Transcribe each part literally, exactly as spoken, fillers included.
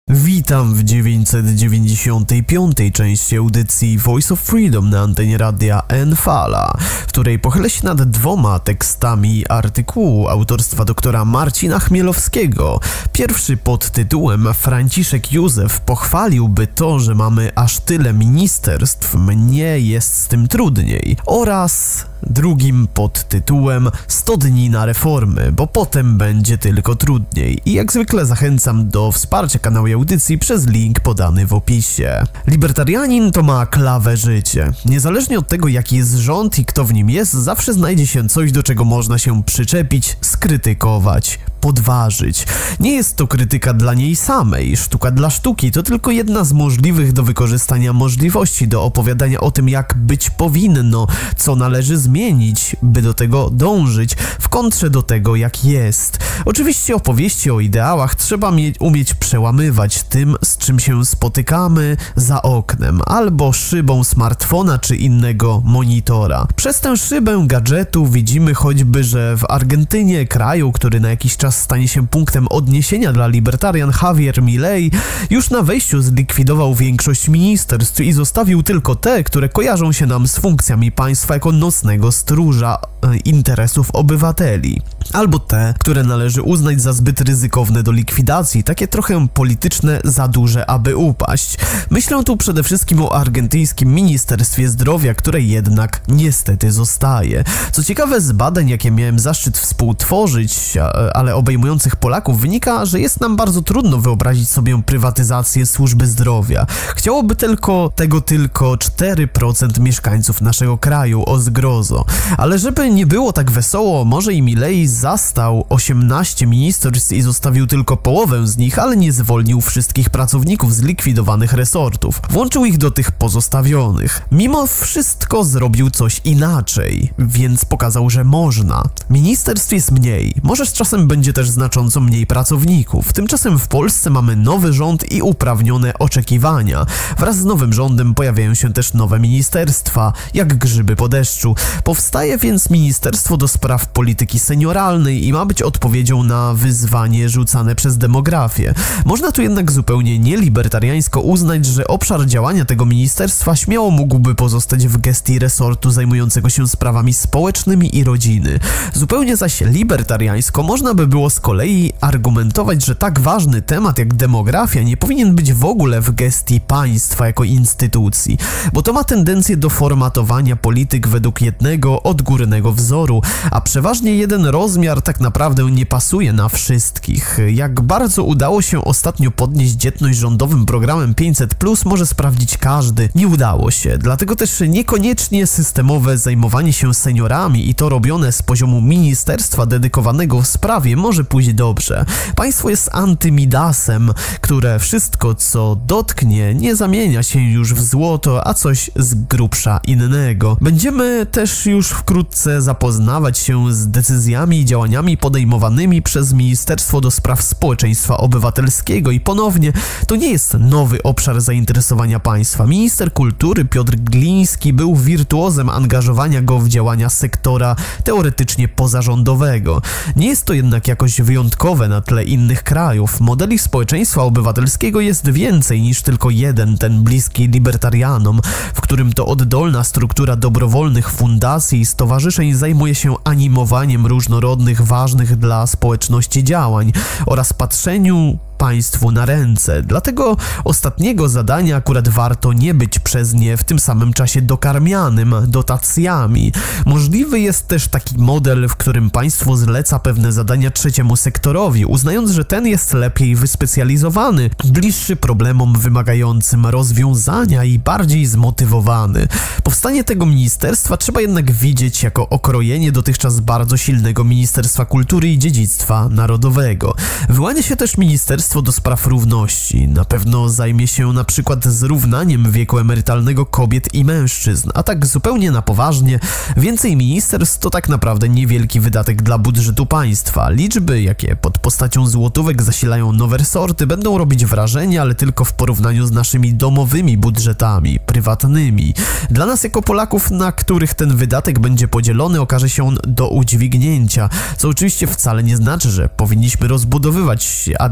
Witam w dziewięćset dziewięćdziesiątej piątej części audycji Voice of Freedom na antenie radia Enfala, w której pochylę się nad dwoma tekstami artykułu autorstwa doktora Marcina Chmielowskiego. Pierwszy pod tytułem Franciszek Józef pochwaliłby to, że mamy aż tyle ministerstw, mnie jest z tym trudniej, oraz drugim pod tytułem sto dni na reformy, bo potem będzie tylko trudniej. I jak zwykle zachęcam do wsparcia kanału audycji przez link podany w opisie. Libertarianin to ma klawe życie. Niezależnie od tego, jaki jest rząd i kto w nim jest, zawsze znajdzie się coś, do czego można się przyczepić, skrytykować, podważyć. Nie jest to krytyka dla niej samej, sztuka dla sztuki, to tylko jedna z możliwych do wykorzystania możliwości do opowiadania o tym, jak być powinno, co należy zmienić, by do tego dążyć, w kontrze do tego, jak jest. Oczywiście opowieści o ideałach trzeba umieć przełamywać tym, z czym się spotykamy za oknem, albo szybą smartfona czy innego monitora. Przez tę szybę gadżetu widzimy choćby, że w Argentynie, kraju, który na jakiś czas stanie się punktem odniesienia dla libertarian, Javier Milei już na wejściu zlikwidował większość ministerstw i zostawił tylko te, które kojarzą się nam z funkcjami państwa jako nocnego stróża e, interesów obywateli. Albo te, które należy uznać za zbyt ryzykowne do likwidacji, takie trochę polityczne, za duże, aby upaść. Myślę tu przede wszystkim o argentyńskim Ministerstwie Zdrowia, które jednak niestety zostaje. Co ciekawe, z badań, jakie miałem zaszczyt współtworzyć, ale obejmujących Polaków, wynika, że jest nam bardzo trudno wyobrazić sobie prywatyzację służby zdrowia. Chciałoby tylko tego tylko cztery procent mieszkańców naszego kraju, o zgrozo. Ale żeby nie było tak wesoło, może i Milei zastał osiemnaście ministerstw i zostawił tylko połowę z nich, ale nie zwolnił wszystkich pracowników z likwidowanych resortów. Włączył ich do tych pozostawionych. Mimo wszystko zrobił coś inaczej, więc pokazał, że można. Ministerstw jest mniej, może z czasem będzie też znacząco mniej pracowników. Tymczasem w Polsce mamy nowy rząd i uprawnione oczekiwania. Wraz z nowym rządem pojawiają się też nowe ministerstwa, jak grzyby po deszczu. Powstaje więc Ministerstwo do Spraw Polityki Senioralnej i ma być odpowiedzią na wyzwanie rzucane przez demografię. Można tu jednak zupełnie nielibertariańsko uznać, że obszar działania tego ministerstwa śmiało mógłby pozostać w gestii resortu zajmującego się sprawami społecznymi i rodziny. Zupełnie zaś libertariańsko można by było z kolei argumentować, że tak ważny temat jak demografia nie powinien być w ogóle w gestii państwa jako instytucji, bo to ma tendencję do formatowania polityk według jednego odgórnego wzoru, a przeważnie jeden rozmiar tak naprawdę nie pasuje na wszystkich. Jak bardzo udało się ostatnio podnieść dzietność rządowym programem pięćset plus, może sprawdzić każdy. Nie udało się, dlatego też niekoniecznie systemowe zajmowanie się seniorami i to robione z poziomu ministerstwa dedykowanego w sprawie może pójść dobrze. Państwo jest antymidasem, które wszystko co dotknie nie zamienia się już w złoto, a coś z grubsza innego. Będziemy też już wkrótce zapoznawać się z decyzjami i działaniami podejmowanymi przez Ministerstwo do Spraw Społeczeństwa Obywatelskiego i ponownie to nie jest nowy obszar zainteresowania państwa. Minister kultury Piotr Gliński był wirtuozem angażowania go w działania sektora teoretycznie pozarządowego. Nie jest to jednak jakoś wyjątkowe na tle innych krajów. Modeli społeczeństwa obywatelskiego jest więcej niż tylko jeden, ten bliski libertarianom, w którym to oddolna struktura dobrowolnych fundacji i stowarzyszeń zajmuje się animowaniem różnorodnych, ważnych dla społeczności działań oraz patrzeniu państwu na ręce. Dlatego ostatniego zadania akurat warto nie być przez nie w tym samym czasie dokarmianym dotacjami. Możliwy jest też taki model, w którym państwo zleca pewne zadania trzeciemu sektorowi, uznając, że ten jest lepiej wyspecjalizowany, bliższy problemom wymagającym rozwiązania i bardziej zmotywowany. Powstanie tego ministerstwa trzeba jednak widzieć jako okrojenie dotychczas bardzo silnego Ministerstwa Kultury i Dziedzictwa Narodowego. Wyłania się też Ministerstwo do Spraw Równości. Na pewno zajmie się na przykład zrównaniem wieku emerytalnego kobiet i mężczyzn, a tak zupełnie na poważnie, więcej ministerstw to tak naprawdę niewielki wydatek dla budżetu państwa. Liczby, jakie pod postacią złotówek zasilają nowe resorty, będą robić wrażenie, ale tylko w porównaniu z naszymi domowymi budżetami, prywatnymi. Dla nas jako Polaków, na których ten wydatek będzie podzielony, okaże się on do udźwignięcia, co oczywiście wcale nie znaczy, że powinniśmy rozbudowywać administrację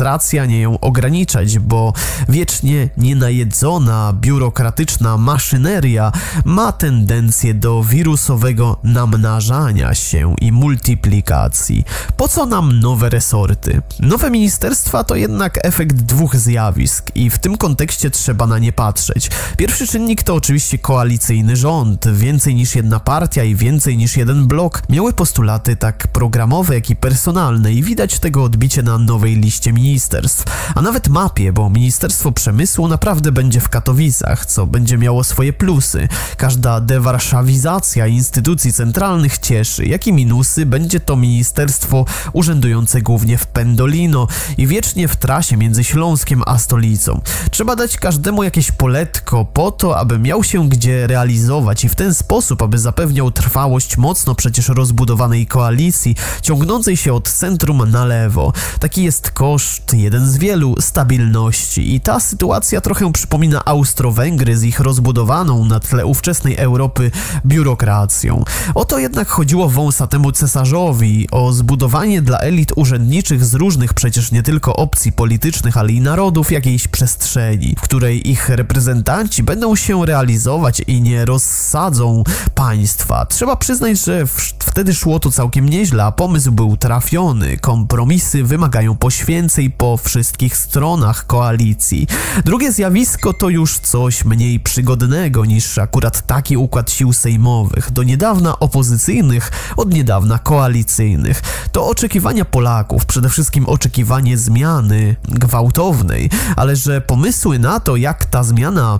demonstracji, a nie ją ograniczać, bo wiecznie nienajedzona, biurokratyczna maszyneria ma tendencję do wirusowego namnażania się i multiplikacji. Po co nam nowe resorty? Nowe ministerstwa to jednak efekt dwóch zjawisk i w tym kontekście trzeba na nie patrzeć. Pierwszy czynnik to oczywiście koalicyjny rząd. Więcej niż jedna partia i więcej niż jeden blok miały postulaty tak programowe, jak i personalne i widać tego odbicie na nowej liście ministerstw, a nawet mapie, bo Ministerstwo Przemysłu naprawdę będzie w Katowicach, co będzie miało swoje plusy. Każda dewarszawizacja instytucji centralnych cieszy, jak i minusy będzie to ministerstwo urzędujące głównie w Pendolino i wiecznie w trasie między Śląskiem a stolicą. Trzeba dać każdemu jakieś poletko po to, aby miał się gdzie realizować i w ten sposób, aby zapewniał trwałość mocno przecież rozbudowanej koalicji, ciągnącej się od centrum na lewo. Taki jest koszt, jeden z wielu, stabilności i ta sytuacja trochę przypomina Austro-Węgry z ich rozbudowaną na tle ówczesnej Europy biurokracją. O to jednak chodziło wąsatemu cesarzowi, o zbudowanie dla elit urzędniczych z różnych przecież nie tylko opcji politycznych, ale i narodów jakiejś przestrzeni, w której ich reprezentanci będą się realizować i nie rozsadzą państwa. Trzeba przyznać, że wtedy szło to całkiem nieźle, a pomysł był trafiony. Kompromisy wymagają poświęceń po wszystkich stronach koalicji. Drugie zjawisko to już coś mniej przygodnego niż akurat taki układ sił sejmowych, do niedawna opozycyjnych, od niedawna koalicyjnych. To oczekiwania Polaków, przede wszystkim oczekiwanie zmiany gwałtownej, ale że pomysły na to, jak ta zmiana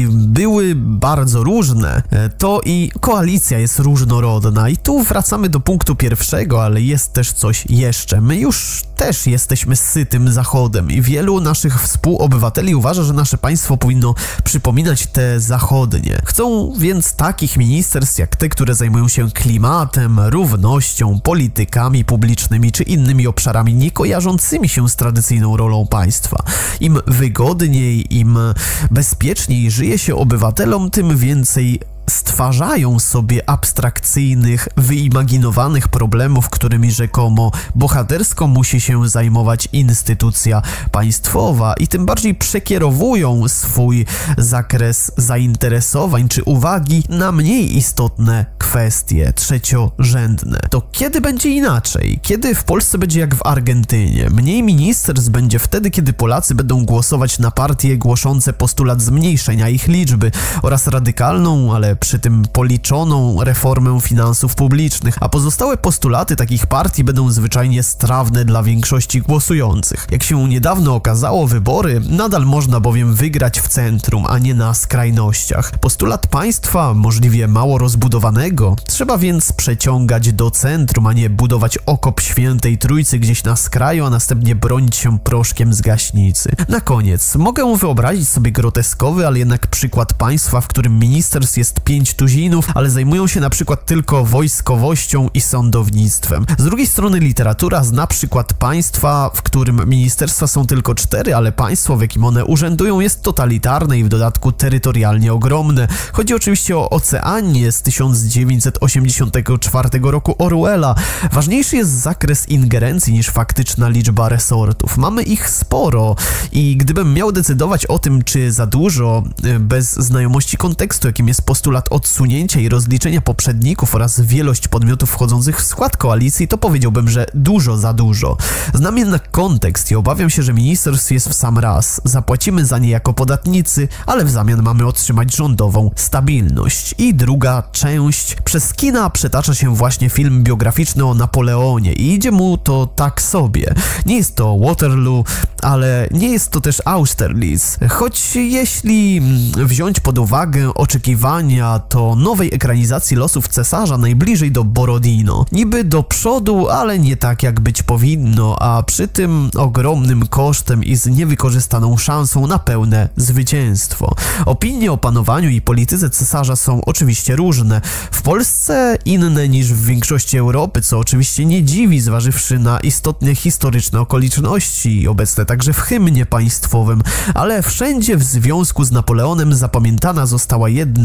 były bardzo różne, to i koalicja jest różnorodna i tu wracamy do punktu pierwszego, ale jest też coś jeszcze. My już też jesteśmy sytym Zachodem i wielu naszych współobywateli uważa, że nasze państwo powinno przypominać te zachodnie. Chcą więc takich ministerstw jak te, które zajmują się klimatem, równością, politykami publicznymi czy innymi obszarami nie kojarzącymi się z tradycyjną rolą państwa. Im wygodniej, im bezpieczniej żyje się obywatelom, tym więcej stwarzają sobie abstrakcyjnych, wyimaginowanych problemów, którymi rzekomo bohatersko musi się zajmować instytucja państwowa i tym bardziej przekierowują swój zakres zainteresowań czy uwagi na mniej istotne kwestie trzeciorzędne. To kiedy będzie inaczej? Kiedy w Polsce będzie jak w Argentynie? Mniej ministerstw będzie wtedy, kiedy Polacy będą głosować na partie głoszące postulat zmniejszenia ich liczby oraz radykalną, ale przy tym policzoną reformę finansów publicznych, a pozostałe postulaty takich partii będą zwyczajnie strawne dla większości głosujących. Jak się niedawno okazało, wybory nadal można bowiem wygrać w centrum, a nie na skrajnościach. Postulat państwa, możliwie mało rozbudowanego, trzeba więc przeciągać do centrum, a nie budować okop świętej trójcy gdzieś na skraju, a następnie bronić się proszkiem z gaśnicy. Na koniec, mogę wyobrazić sobie groteskowy, ale jednak przykład państwa, w którym ministerstw jest pięć tuzinów, ale zajmują się na przykład tylko wojskowością i sądownictwem. Z drugiej strony literatura zna przykład państwa, w którym ministerstwa są tylko cztery, ale państwo, w jakim one urzędują, jest totalitarne i w dodatku terytorialnie ogromne. Chodzi oczywiście o Oceanię z tysiąc dziewięćset osiemdziesiątego czwartego roku Orwella. Ważniejszy jest zakres ingerencji niż faktyczna liczba resortów. Mamy ich sporo i gdybym miał decydować o tym, czy za dużo, bez znajomości kontekstu, jakim jest postulat odsunięcia i rozliczenia poprzedników oraz wielość podmiotów wchodzących w skład koalicji, to powiedziałbym, że dużo za dużo. Znam jednak kontekst i obawiam się, że ministerstw jest w sam raz. Zapłacimy za nie jako podatnicy, ale w zamian mamy otrzymać rządową stabilność. I druga część. Przez kina przetacza się właśnie film biograficzny o Napoleonie i idzie mu to tak sobie. Nie jest to Waterloo, ale nie jest to też Austerlitz. Choć jeśli wziąć pod uwagę oczekiwania, to nowej ekranizacji losów cesarza najbliżej do Borodino. Niby do przodu, ale nie tak jak być powinno, a przy tym ogromnym kosztem i z niewykorzystaną szansą na pełne zwycięstwo. Opinie o panowaniu i polityce cesarza są oczywiście różne. W Polsce inne niż w większości Europy, co oczywiście nie dziwi, zważywszy na istotne historyczne okoliczności, obecne także w hymnie państwowym, ale wszędzie w związku z Napoleonem zapamiętana została jedna klisza.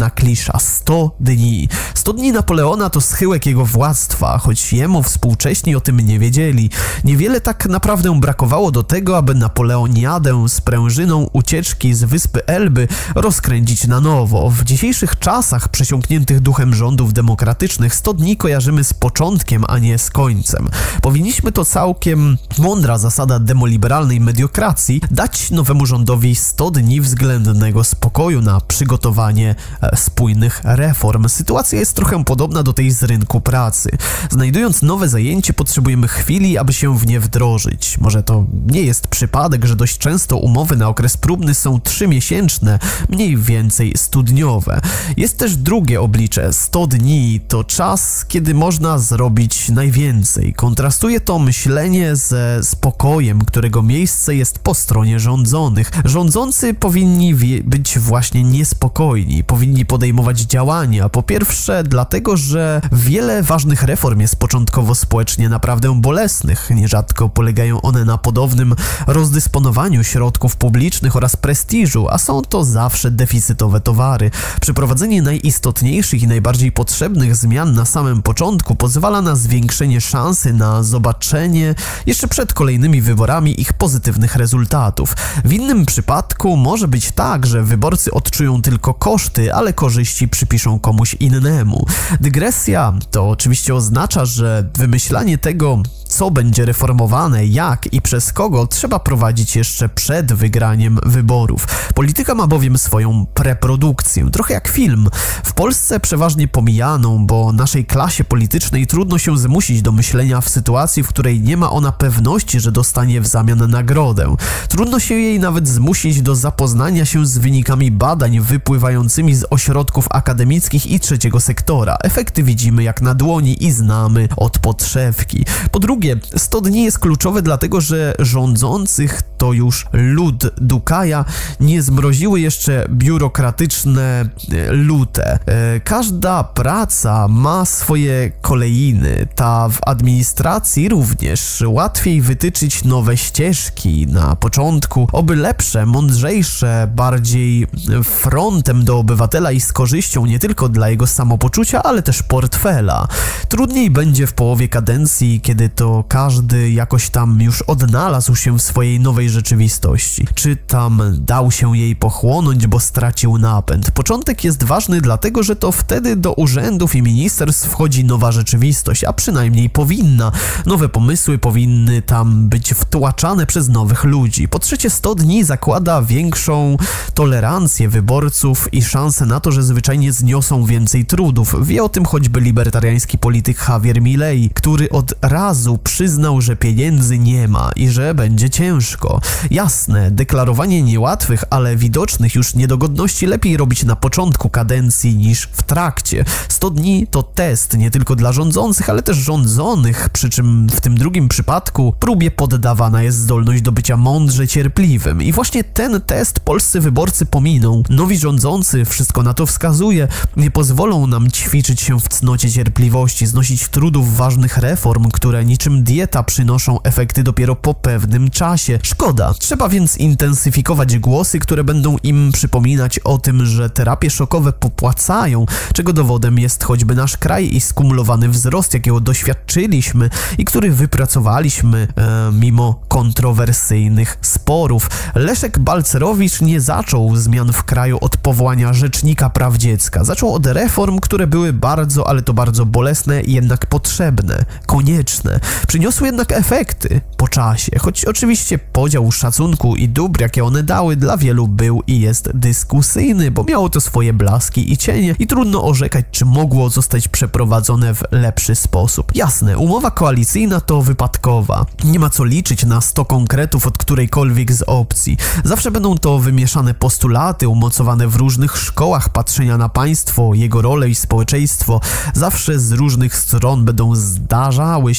najważniejsza. sto dni. sto dni Napoleona to schyłek jego władztwa, choć jemu współcześni o tym nie wiedzieli. Niewiele tak naprawdę brakowało do tego, aby Napoleoniadę z prężyną ucieczki z wyspy Elby rozkręcić na nowo. W dzisiejszych czasach przesiąkniętych duchem rządów demokratycznych sto dni kojarzymy z początkiem, a nie z końcem. Powinniśmy, to całkiem mądra zasada demoliberalnej mediokracji, dać nowemu rządowi sto dni względnego spokoju na przygotowanie e, spójnych reform. Sytuacja jest trochę podobna do tej z rynku pracy. Znajdując nowe zajęcie, potrzebujemy chwili, aby się w nie wdrożyć. Może to nie jest przypadek, że dość często umowy na okres próbny są trzymiesięczne, mniej więcej studniowe. Jest też drugie oblicze. sto dni to czas, kiedy można zrobić najwięcej. Kontrastuje to myślenie ze spokojem, którego miejsce jest po stronie rządzonych. Rządzący powinni być właśnie niespokojni, powinni podejmować działania. Po pierwsze dlatego, że wiele ważnych reform jest początkowo społecznie naprawdę bolesnych. Nierzadko polegają one na podobnym rozdysponowaniu środków publicznych oraz prestiżu, a są to zawsze deficytowe towary. Przeprowadzenie najistotniejszych i najbardziej potrzebnych zmian na samym początku pozwala na zwiększenie szansy na zobaczenie jeszcze przed kolejnymi wyborami ich pozytywnych rezultatów. W innym przypadku może być tak, że wyborcy odczują tylko koszty, ale korzyści przypiszą komuś innemu. Dygresja to oczywiście oznacza, że wymyślanie tego, co będzie reformowane, jak i przez kogo, trzeba prowadzić jeszcze przed wygraniem wyborów. Polityka ma bowiem swoją preprodukcję, trochę jak film. W Polsce przeważnie pomijaną, bo naszej klasie politycznej trudno się zmusić do myślenia w sytuacji, w której nie ma ona pewności, że dostanie w zamian nagrodę. Trudno się jej nawet zmusić do zapoznania się z wynikami badań wypływającymi z ośrodków akademickich i trzeciego sektora. Efekty widzimy jak na dłoni i znamy od podszewki. Po drugie, sto dni jest kluczowe dlatego, że rządzących to już lud Dukaja nie zmroziły jeszcze biurokratyczne lute. Każda praca ma swoje kolejny, ta w administracji również. Łatwiej wytyczyć nowe ścieżki na początku, oby lepsze, mądrzejsze, bardziej frontem do obywatela i z korzyścią nie tylko dla jego samopoczucia, ale też portfela. Trudniej będzie w połowie kadencji, kiedy to każdy jakoś tam już odnalazł się w swojej nowej rzeczywistości. Czy tam dał się jej pochłonąć, bo stracił napęd. Początek jest ważny dlatego, że to wtedy do urzędów i ministerstw wchodzi nowa rzeczywistość, a przynajmniej powinna. Nowe pomysły powinny tam być wtłaczane przez nowych ludzi. Po trzecie, sto dni zakłada większą tolerancję wyborców i szansę na to, że zwyczajnie zniosą więcej trudów. Wie o tym choćby libertariański polityk Javier Milei, który od razu przyznał, że pieniędzy nie ma i że będzie ciężko. Jasne, deklarowanie niełatwych, ale widocznych już niedogodności lepiej robić na początku kadencji niż w trakcie. sto dni to test nie tylko dla rządzących, ale też rządzonych, przy czym w tym drugim przypadku próbie poddawana jest zdolność do bycia mądrze cierpliwym. I właśnie ten test polscy wyborcy pominą. Nowi rządzący, wszystko na to wskazuje, nie pozwolą nam ćwiczyć się w cnocie cierpliwości, znosić trudów ważnych reform, które niczym dieta przynoszą efekty dopiero po pewnym czasie. Szkoda. Trzeba więc intensyfikować głosy, które będą im przypominać o tym, że terapie szokowe popłacają, czego dowodem jest choćby nasz kraj i skumulowany wzrost, jakiego doświadczyliśmy i który wypracowaliśmy e, mimo kontrowersyjnych sporów. Leszek Balcerowicz nie zaczął zmian w kraju od powołania Rzecznika Praw Dziecka. Zaczął od reform, które były bardzo, ale to bardzo bolesne i jednak potrzebne, konieczne. Przyniosły jednak efekty po czasie, choć oczywiście podział szacunku i dóbr, jakie one dały, dla wielu był i jest dyskusyjny, bo miało to swoje blaski i cienie i trudno orzekać, czy mogło zostać przeprowadzone w lepszy sposób. Jasne, umowa koalicyjna to wypadkowa. Nie ma co liczyć na sto konkretów od którejkolwiek z opcji. Zawsze będą to wymieszane postulaty, umocowane w różnych szkołach patrzenia na państwo, jego rolę i społeczeństwo. Zawsze z różnych stron będą zdarzały się jakieś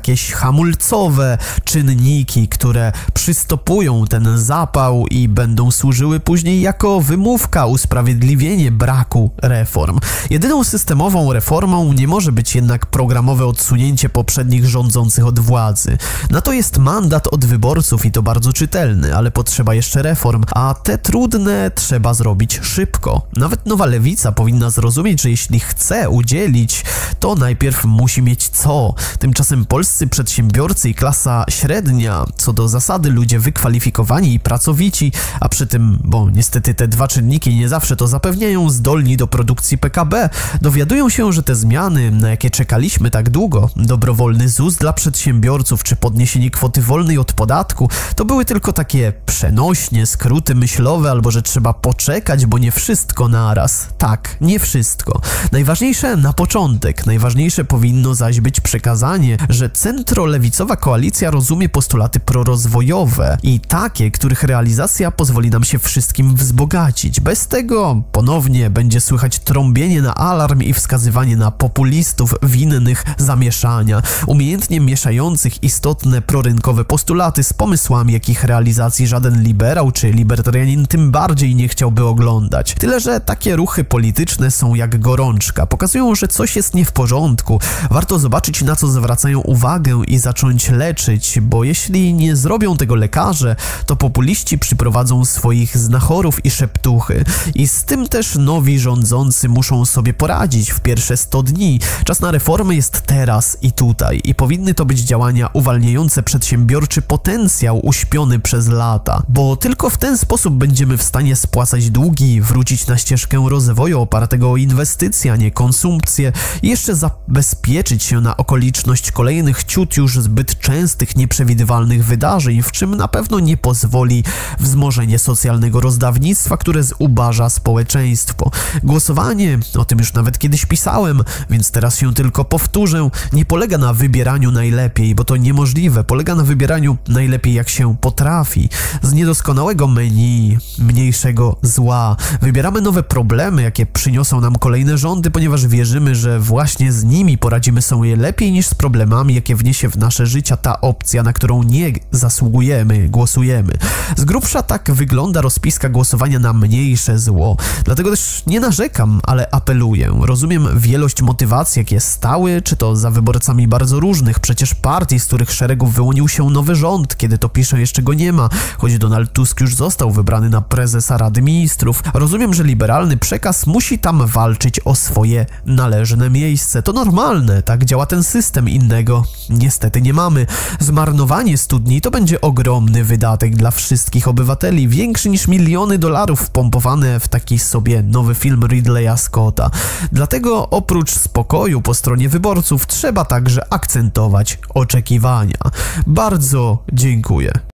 jakieś hamulcowe czynniki, które przystopują ten zapał i będą służyły później jako wymówka, usprawiedliwienie braku reform. Jedyną systemową reformą nie może być jednak programowe odsunięcie poprzednich rządzących od władzy. Na to jest mandat od wyborców i to bardzo czytelny, ale potrzeba jeszcze reform, a te trudne trzeba zrobić szybko. Nawet Nowa Lewica powinna zrozumieć, że jeśli chce udzielić, to najpierw musi mieć co. Tymczasem polscy przedsiębiorcy i klasa średnia, co do zasady ludzie wykwalifikowani i pracowici, a przy tym, bo niestety te dwa czynniki nie zawsze to zapewniają, zdolni do produkcji P K B, dowiadują się, że te zmiany, na jakie czekaliśmy tak długo, dobrowolny Z U S dla przedsiębiorców czy podniesienie kwoty wolnej od podatku, to były tylko takie przenośnie, skróty myślowe, albo że trzeba poczekać, bo nie wszystko naraz. Tak, nie wszystko. Najważniejsze na początek, najważniejsze powinno zaś być przekazanie, że centrolewicowa koalicja rozumie postulaty prorozwojowe i takie, których realizacja pozwoli nam się wszystkim wzbogacić. Bez tego ponownie będzie słychać trąbienie na alarm i wskazywanie na populistów winnych zamieszania, umiejętnie mieszających istotne prorynkowe postulaty z pomysłami, jakich realizacji żaden liberał czy libertarianin tym bardziej nie chciałby oglądać. Tyle, że takie ruchy polityczne są jak gorączka, pokazują, że coś jest nie w porządku. Warto zobaczyć, na co zwracają uwagę i zacząć leczyć, bo jeśli nie zrobią tego lekarze, to populiści przyprowadzą swoich znachorów i szeptuchy. I z tym też nowi rządzący muszą sobie poradzić w pierwsze sto dni. Czas na reformy jest teraz i tutaj i powinny to być działania uwalniające przedsiębiorczy potencjał uśpiony przez lata, bo tylko w ten sposób będziemy w stanie spłacać długi, wrócić na ścieżkę rozwoju opartego o inwestycje, a nie konsumpcję i jeszcze zabezpieczyć się na okoliczność kolejnych ciut już zbyt częstych, nieprzewidywalnych wydarzeń, w czym na pewno nie pozwoli wzmożenie socjalnego rozdawnictwa, które zubaża społeczeństwo. Głosowanie, o tym już nawet kiedyś pisałem, więc teraz się tylko powtórzę, nie polega na wybieraniu najlepiej, bo to niemożliwe, polega na wybieraniu najlepiej jak się potrafi. Z niedoskonałego menu, mniejszego zła. Wybieramy nowe problemy, jakie przyniosą nam kolejne rządy, ponieważ wierzymy, że właśnie z nimi poradzimy sobie lepiej niż z problemami, jakie wniesie w nasze życia ta opcja, na którą nie zasługujemy, głosujemy. Z grubsza tak wygląda rozpiska głosowania na mniejsze zło. Dlatego też nie narzekam, ale apeluję. Rozumiem wielość motywacji, jakie stały, czy to za wyborcami bardzo różnych, przecież partii, z których szeregów wyłonił się nowy rząd, kiedy to piszę jeszcze go nie ma, choć Donald Tusk już został wybrany na prezesa Rady Ministrów. Rozumiem, że liberalny przekaz musi tam walczyć o swoje należne miejsce. To normalne, tak działa ten system, innego niestety nie mamy. Zmarnowanie studni to będzie ogromny wydatek dla wszystkich obywateli, większy niż miliony dolarów wpompowane w taki sobie nowy film Ridleya Scotta. Dlatego oprócz spokoju po stronie wyborców trzeba także akcentować oczekiwania. Bardzo dziękuję.